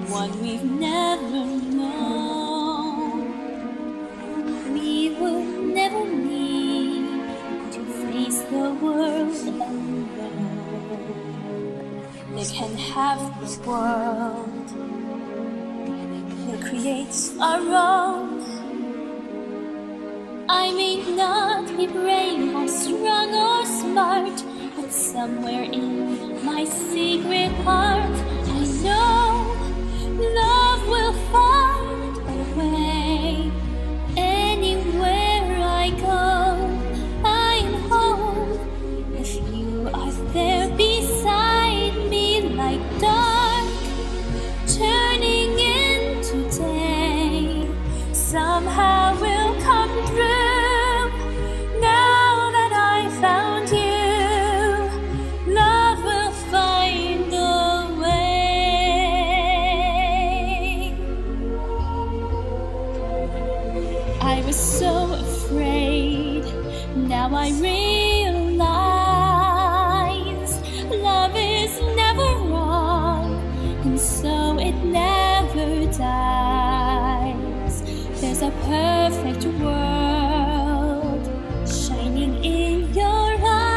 one we've never known. We would never need to face the world alone. They can have the world, they create our own. I may not be brave or strong or smart, but somewhere in my secret heart I know love will find a way. Anywhere I go, I am home. If you are there beside me, like dark turning into day, somehow we'll come through. Now that I found you, love will find a way. I was so afraid, now I realize love is never wrong, and so it never dies. There's a perfect world shining in your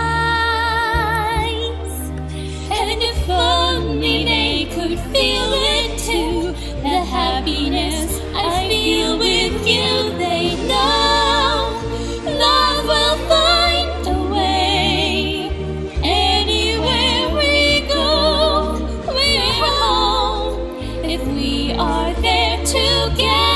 eyes, and if only they could feel it too, the happiness I feel with you, they know love will find a way. Anywhere we go, we're home if we are there together.